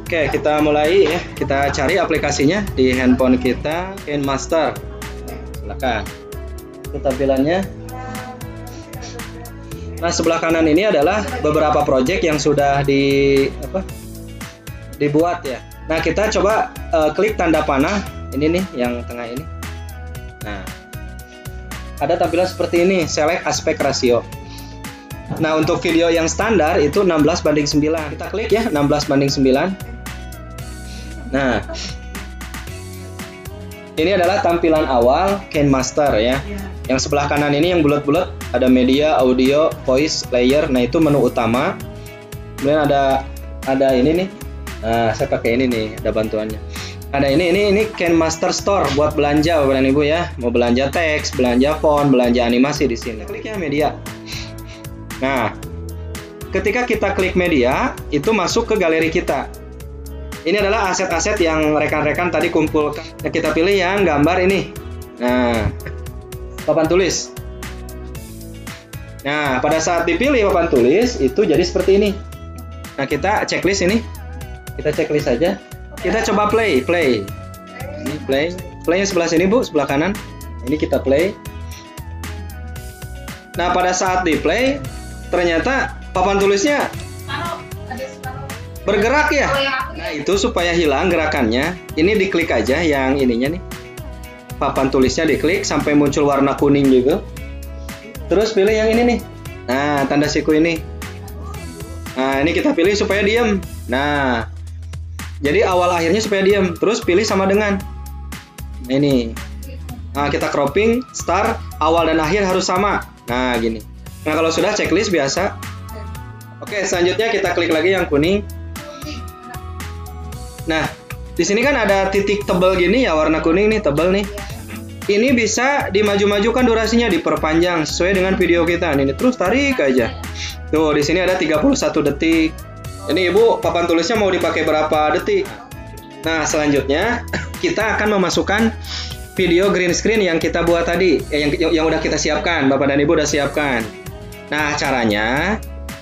Oke, kita mulai ya. Kita cari aplikasinya di handphone kita, KineMaster. Silakan. Itu tampilannya. Nah, sebelah kanan ini adalah beberapa project yang sudah dibuat ya. Nah, kita coba klik tanda panah ini nih yang tengah ini. Nah, ada tampilan seperti ini, select aspect ratio. Nah, untuk video yang standar itu 16:9. Kita klik ya 16:9. Nah, ini adalah tampilan awal KineMaster ya. Yang sebelah kanan ini yang bulat-bulat ada media, audio, voice, layer. Nah, itu menu utama. Kemudian ada ini nih. Nah, saya pakai ini nih, ada bantuannya. Ada ini KineMaster Store buat belanja Bapak dan Ibu ya. Mau belanja teks, belanja font, belanja animasi di sini. Klik ya media. Nah, ketika kita klik media, itu masuk ke galeri kita. Ini adalah aset-aset yang rekan-rekan tadi kumpulkan. Nah, kita pilih yang gambar ini. Nah, papan tulis. Nah, pada saat dipilih papan tulis, itu jadi seperti ini. Nah, kita checklist ini. Kita checklist saja. Kita coba play. Ini play. Playnya sebelah sini, Bu, sebelah kanan. Ini kita play. Nah, pada saat di play, ternyata papan tulisnya bergerak ya. Nah, itu supaya hilang gerakannya, ini diklik aja yang ininya nih. Papan tulisnya diklik sampai muncul warna kuning gitu. Terus pilih yang ini nih. Nah, tanda siku ini. Nah, ini kita pilih supaya diem. Nah, jadi awal akhirnya supaya diem. Terus pilih sama dengan. Nah, ini. Nah, kita cropping, start, awal dan akhir harus sama. Nah, gini. Nah, kalau sudah checklist biasa. Oke, selanjutnya kita klik lagi yang kuning. Nah, di sini kan ada titik tebal gini ya, warna kuning nih, tebal nih. Ini bisa dimaju-majukan durasinya, diperpanjang sesuai dengan video kita. Ini terus tarik aja. Tuh, di sini ada 31 detik. Ini Ibu, papan tulisnya mau dipakai berapa detik? Nah, selanjutnya kita akan memasukkan video green screen yang kita buat tadi, yang udah kita siapkan, Bapak dan Ibu udah siapkan. Nah, caranya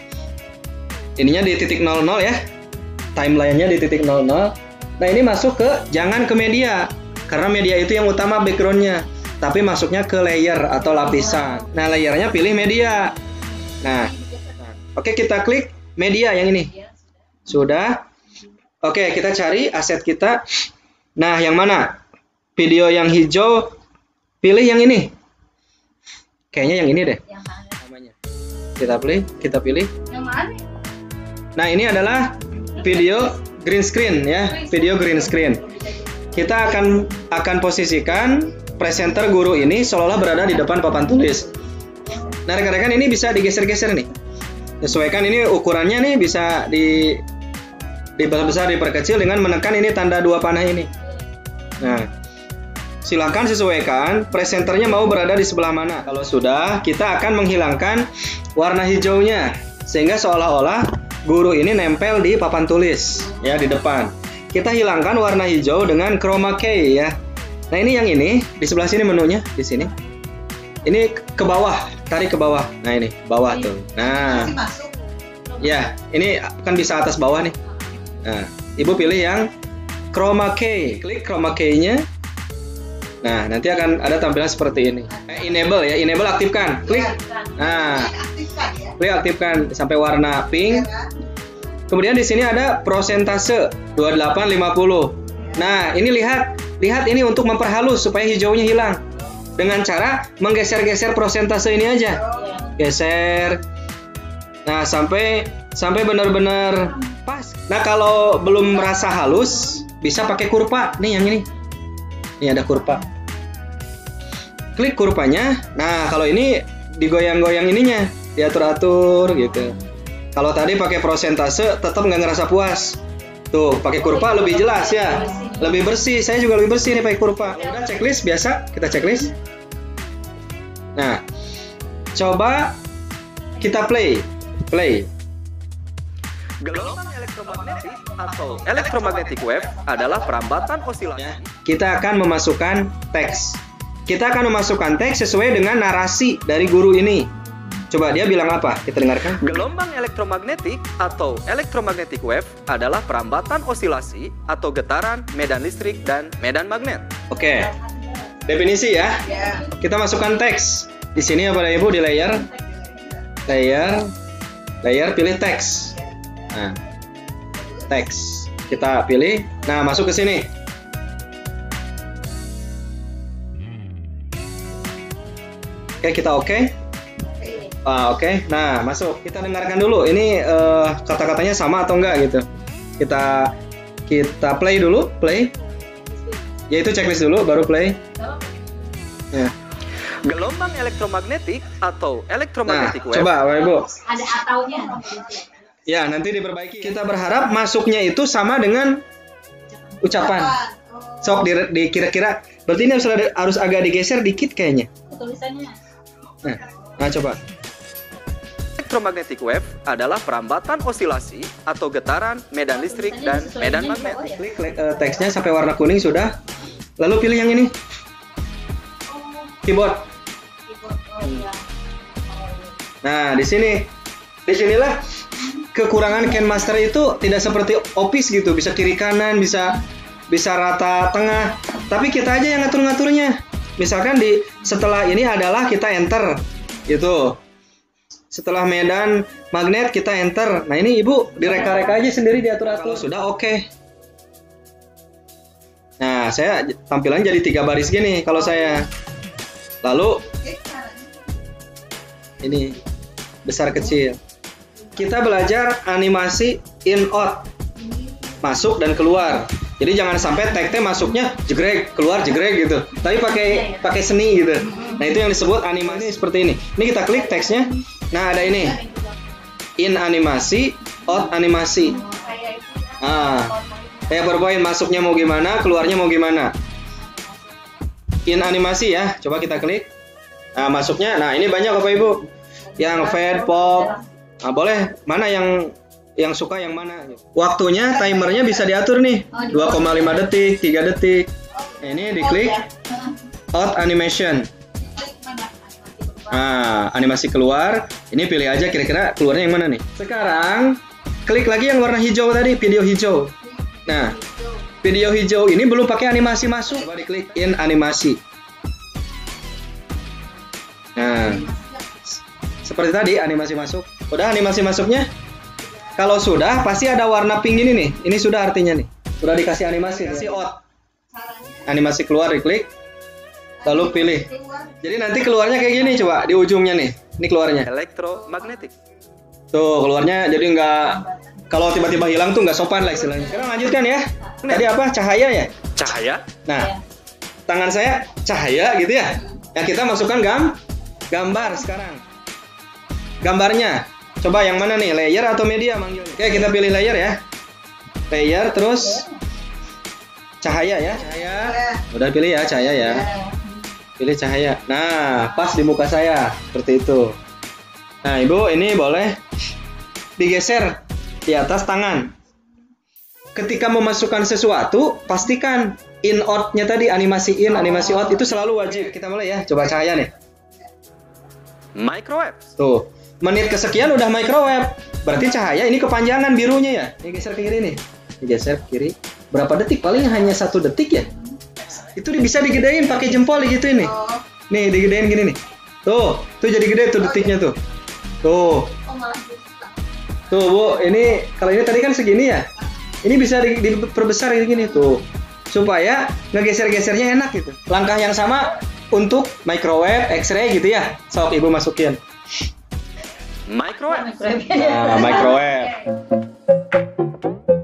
ininya di titik 00 ya. Timeline-nya di titik 00. Nah, ini masuk ke jangan ke media. Karena media itu yang utama background-nya. Tapi masuknya ke layer atau lapisan. Nah, layernya pilih media. Nah, oke, kita klik media yang ini. Sudah. Oke, kita cari aset kita. Nah, yang mana? Video yang hijau. Pilih yang ini. Kayaknya yang ini deh. Namanya. Kita pilih. Yang mana? Nah, ini adalah video green screen ya, video green screen. Kita akan posisikan presenter guru ini seolah-olah berada di depan papan tulis. Nah, rekan-rekan, ini bisa digeser-geser nih. Sesuaikan ini ukurannya nih, bisa diperbesar, diperkecil dengan menekan ini tanda dua panah ini. Nah, silahkan sesuaikan presenternya mau berada di sebelah mana. Kalau sudah, kita akan menghilangkan warna hijaunya sehingga seolah-olah guru ini nempel di papan tulis ya di depan. Kita hilangkan warna hijau dengan chroma key ya. Nah, ini yang ini di sebelah sini menunya di sini. Ini ke bawah, tarik ke bawah. Nah, ini bawah tuh. Nah, ya ini kan bisa atas bawah nih. Nah, Ibu pilih yang chroma key. Klik chroma key-nya. Nah, nanti akan ada tampilan seperti ini. Enable ya, enable aktifkan. Klik. Nah, klik aktifkan sampai warna pink. Kemudian di sini ada prosentase 2850. Nah, ini lihat ini untuk memperhalus supaya hijaunya hilang. Dengan cara menggeser-geser prosentase ini aja. Geser. Nah, sampai benar-benar pas. Nah, kalau belum merasa halus, bisa pakai kurva. Nih yang ini. Ini ada kurva. Klik kurvanya. Nah, kalau ini digoyang-goyang ininya, diatur-atur gitu. Kalau tadi pakai prosentase tetap nggak ngerasa puas. Tuh, pakai kurva lebih jelas ya. Lebih bersih. Saya juga lebih bersih nih pakai kurva. Udah checklist biasa, kita checklist. Nah, coba kita play. Gelombang elektromagnetik atau electromagnetic wave adalah perambatan osilasi. Kita akan memasukkan teks. Kita akan memasukkan teks sesuai dengan narasi dari guru ini. Coba dia bilang apa? Kita dengarkan. Gelombang elektromagnetik atau electromagnetic wave adalah perambatan osilasi atau getaran medan listrik dan medan magnet. Oke. Definisi ya. Kita masukkan teks. Di sini apa Ibu di layer? Layer pilih teks. Nah. Teks. Kita pilih. Nah, masuk ke sini. Oke, kita oke. Oke. Nah, masuk. Kita dengarkan dulu. Ini kata-katanya sama atau enggak gitu. Kita play dulu, play. Yaitu checklist dulu, baru play. Ya. Gelombang elektromagnetik atau electromagnetic wave. Coba, Ibu. Ada ataunya. Ya, nanti diperbaiki. Kita berharap masuknya itu sama dengan ucapan. Sok di kira-kira. Berarti ini harus agak digeser dikit kayaknya. Tulisannya. Nah, coba. Electromagnetic wave adalah perambatan osilasi atau getaran medan listrik dan medan magnet. Klik teksnya sampai warna kuning sudah. Lalu pilih yang ini. Keyboard. Nah, disinilah kekurangan KineMaster itu tidak seperti Office gitu, bisa kiri kanan, bisa rata tengah. Tapi kita aja yang ngatur-ngaturnya. Misalkan setelah ini adalah kita enter gitu. Setelah medan magnet kita enter. Nah, ini Ibu direka-reka aja sendiri, diatur-atur. Sudah oke. Nah, saya tampilan jadi 3 baris gini kalau saya. Lalu ini besar kecil. Kita belajar animasi in out, masuk dan keluar. Jadi jangan sampai tag-tag masuknya jegrek, keluar jegrek gitu. Tapi pakai seni gitu. Nah, itu yang disebut animasi seperti ini. Ini kita klik teksnya. Nah, ada ini. In animasi, out animasi. Kayak PowerPoint, masuknya mau gimana, keluarnya mau gimana. In animasi ya. Coba kita klik. Nah, masuknya. Nah, ini banyak Bapak Ibu. Yang fade, pop. Nah, boleh mana yang suka yang mana. Waktunya, timernya bisa diatur nih. 2,5 detik, 3 detik. Nah, ini diklik out animation. Nah, animasi keluar. Ini pilih aja kira-kira keluarnya yang mana nih. Sekarang klik lagi yang warna hijau tadi, video hijau. Nah, video hijau ini belum pakai animasi masuk. Coba diklik in animasi. Nah, seperti tadi animasi masuk. Udah animasi masuknya? Kalau sudah pasti ada warna pink ini nih. Ini sudah artinya nih. Sudah dikasih animasi. Kasih out. Animasi keluar diklik. Lalu pilih. Jadi nanti keluarnya kayak gini coba di ujungnya nih. Ini keluarnya. Elektromagnetik. Tuh keluarnya jadi nggak. Kalau tiba-tiba hilang tuh nggak sopan lah istilahnya. Sekarang lanjutkan ya. Tadi apa? Cahaya ya? Cahaya. Nah, tangan saya cahaya gitu ya. Yang kita masukkan gambar sekarang. Gambarnya. Coba yang mana nih? Layer atau media manggilnya? Oke, kita pilih layer ya. Layer terus cahaya ya. Cahaya. Udah pilih ya cahaya ya. Pilih cahaya. Nah, pas di muka saya seperti itu. Nah, Ibu ini boleh digeser di atas tangan. Ketika memasukkan sesuatu, pastikan in out-nya tadi, animasi in, animasi out itu selalu wajib. Kita mulai ya. Coba cahaya nih. Microwave. Tuh. Menit kesekian udah microwave. Berarti cahaya ini kepanjangan birunya ya. Ini geser ke kiri nih. Digeser ke kiri. Berapa detik? Paling hanya 1 detik ya. Itu bisa digedein pakai jempol gitu ini. Nih, digedein gini nih. Tuh jadi gede tuh detiknya tuh. Tuh. Tuh, Bu, ini kalau ini tadi kan segini ya. Ini bisa diperbesar gini tuh. Supaya ngegeser-gesernya enak gitu. Langkah yang sama untuk microwave, X-ray gitu ya. Sok Ibu masukin. Microwave. Nah, microwave.